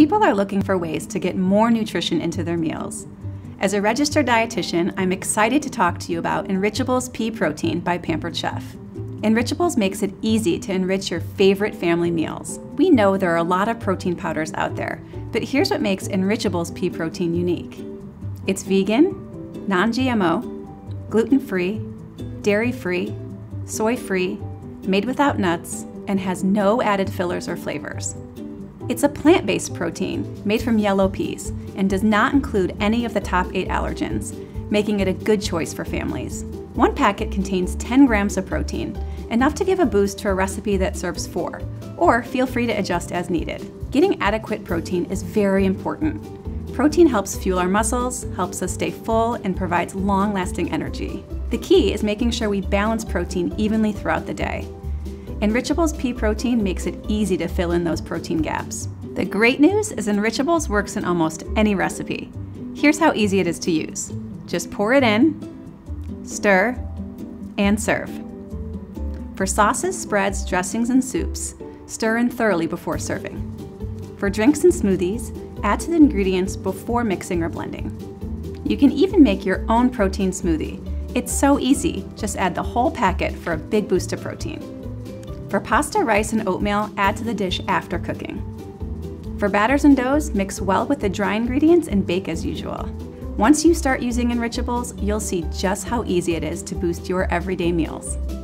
People are looking for ways to get more nutrition into their meals. As a registered dietitian, I'm excited to talk to you about Enrichables Pea Protein by Pampered Chef. Enrichables makes it easy to enrich your favorite family meals. We know there are a lot of protein powders out there, but here's what makes Enrichables Pea Protein unique. It's vegan, non-GMO, gluten-free, dairy-free, soy-free, made without nuts, and has no added fillers or flavors. It's a plant-based protein made from yellow peas and does not include any of the top 8 allergens, making it a good choice for families. One packet contains 10 grams of protein, enough to give a boost to a recipe that serves 4, or feel free to adjust as needed. Getting adequate protein is very important. Protein helps fuel our muscles, helps us stay full, and provides long-lasting energy. The key is making sure we balance protein evenly throughout the day. Enrichables Pea Protein makes it easy to fill in those protein gaps. The great news is Enrichables works in almost any recipe. Here's how easy it is to use. Just pour it in, stir, and serve. For sauces, spreads, dressings, and soups, stir in thoroughly before serving. For drinks and smoothies, add to the ingredients before mixing or blending. You can even make your own protein smoothie. It's so easy, just add the whole packet for a big boost of protein. For pasta, rice, and oatmeal, add to the dish after cooking. For batters and doughs, mix well with the dry ingredients and bake as usual. Once you start using Enrichables, you'll see just how easy it is to boost your everyday meals.